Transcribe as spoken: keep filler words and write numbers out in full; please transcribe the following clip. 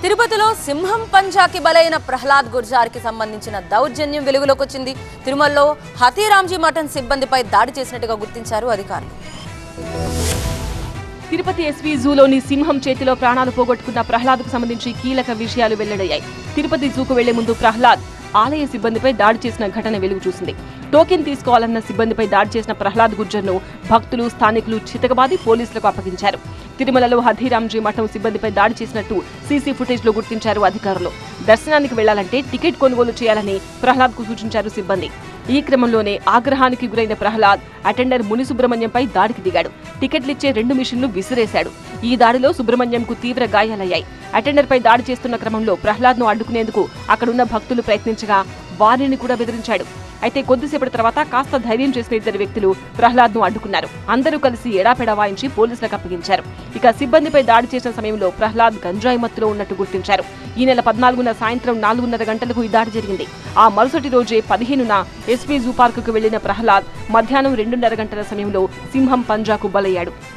తిరుపతిలో సింహం పంజాకి బలైన ప్రహ్లాద్ గుర్జార్కి సంబంధించిన దౌర్జన్యం వెలుగులోకి వచ్చింది. తిరుమలలో హతీరాంజీ మఠం సిబ్బందిపై దాడి చేసినట్టుగా గుర్తించారు అధికారులు. తిరుపతి ఎస్వీ జూలోని సింహం చేతిలో ప్రాణాలు పోగొట్టుకున్న ప్రహ్లాద్కు సంబంధించి కీలక విషయాలు వెల్లడయ్యాయి. తిరుపతి జూకు వెళ్లే ముందు ప్రహ్లాద్ ఆలయ సిబ్బందిపై దాడి చేసిన ఘటన వెలుగు చూసింది. టోకెన్ తీసుకోవాలన్న సిబ్బందిపై దాడి చేసిన ప్రహ్లాద్ గుర్జర్ను భక్తులు, స్థానికులు చితకబాది పోలీసులకు అప్పగించారు. తిరుమలలో హథీరాంజీ మఠం సిబ్బందిపై దాడి చేసినట్టు సీసీ ఫుటేజ్ లో గుర్తించారు అధికారులు. దర్శనానికి వెళ్లాలంటే టికెట్ కొనుగోలు చేయాలని ప్రహ్లాద్ కు సూచించారు సిబ్బంది. ఈ క్రమంలోనే ఆగ్రహానికి గురైన ప్రహ్లాద్ అటెండర్ ముని సుబ్రహ్మణ్యంపై దాడికి దిగాడు. టికెట్లిచ్చే రెండు మిషన్లు విసిరేశాడు. ఈ దాడిలో సుబ్రహ్మణ్యంకు తీవ్ర గాయాలయ్యాయి. అటెండర్ పై దాడి చేస్తున్న క్రమంలో ప్రహ్లాద్ ను అడ్డుకునేందుకు అక్కడున్న భక్తులు ప్రయత్నించగా వారిని కూడా బెదిరించాడు. అయితే కొద్దిసేపటి తర్వాత కాస్త ధైర్యం చేసిన ఇద్దరు వ్యక్తులు ప్రహ్లాద్ ను అడ్డుకున్నారు. అందరూ కలిసి ఎడాపెడా వాయించి పోలీసులకు అప్పగించారు. ఇక సిబ్బందిపై దాడి చేసిన సమయంలో ప్రహ్లాద్ గంజాయి మత్తులో ఉన్నట్టు గుర్తించారు. ఈ నెల పద్నాలుగున సాయంత్రం నాలుగున్నర గంటలకు ఈ దాడి జరిగింది. ఆ మరుసటి రోజే పదిహేనున ఎస్పీ జూ పార్కుకు వెళ్లిన ప్రహ్లాద్ మధ్యాహ్నం రెండున్నర గంటల సమయంలో సింహం పంజాకు బలయ్యాడు.